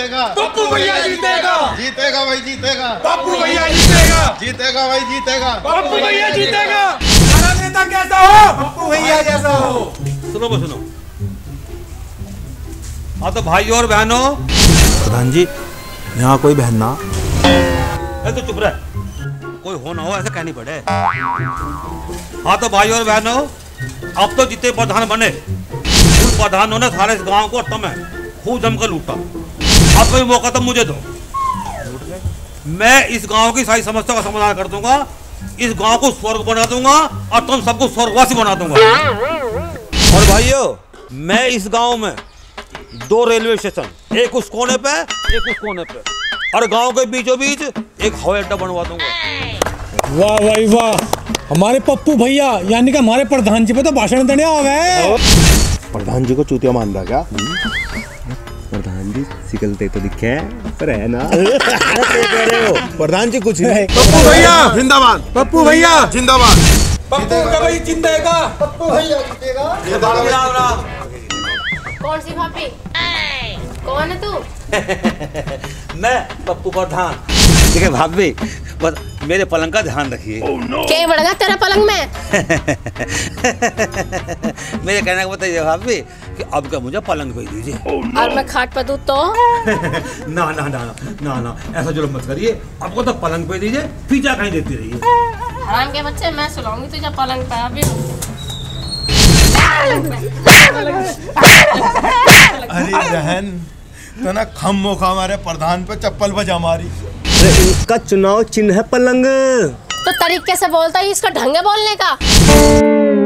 जीतेगा, पप्पू भैया जीतेगा, जीतेगा भाई जीतेगा, पप्पू भैया जीतेगा, जीतेगा भाई जीतेगा, पप्पू भैया जीतेगा। हमारा नेता कैसा हो? पप्पू भैया जैसा हो। सुनो हाँ तो भाई और बहनों, प्रधान जी यहाँ कोई बहन ना। तो चुप रह, कोई हो ना हो ऐसा कहनी पड़े। हाँ तो भाई और बहनों, अब तो जितने प्रधान बने उन प्रधानों ने सारे इस गांव को तुम्हें खूब जमकर लूटा। अब कोई मौका तो मुझे दो, मैं इस गांव की सारी समस्या का समाधान कर दूंगा, इस गांव को स्वर्ग बना दूंगा और तुम सबको स्वर्गवासी बना दूंगा। और भाइयों, मैं इस गांव में 2 रेलवे स्टेशन, एक उस कोने पे एक उस कोने पे, और गांव के बीचों बीच एक हवाई अड्डा बनवा दूंगा। वाह भाई वाह, हमारे पप्पू भैया यानी कि हमारे प्रधान जी पे तो भाषण देने आ गए। प्रधान जी को चूतिया मान रहा क्या? प्रधान जी सिकलते तो दिखे पर है ना। कह रहे हो प्रधान जी कुछ नहीं। पप्पू भैया जिंदाबाद, पप्पू भैया जिंदाबाद, पप्पू भाई जीतेगा, पप्पू भैया जीतेगा। कौन सी भाभी? कौन है तू? मैं पप्पू प्रधान। ठीक है भाभी, बस मेरे पलंग का ध्यान रखिए। क्या बढ़ गया तेरा पलंग में? मेरे कहने का बताइए भाभी कि अब क्या मुझे पलंग भेज दीजिए। और मैं खाट पर दूँ तो? ना ना ना ना ना, ऐसा जुल्म मत करिए। आपको तो पलंग पे दीजिए, पीछा कहीं देती रहिए। हराम के बच्चे, मैं सुलाऊंगी तुझे पलंग पे अभी। अरे बहन तो ना खम मौका हमारे प्रधान पे चप्पल बजा मारी। इसका चुनाव चिन्ह है पलंग। तो तरीके से बोलता है, इसका ढंग है बोलने का।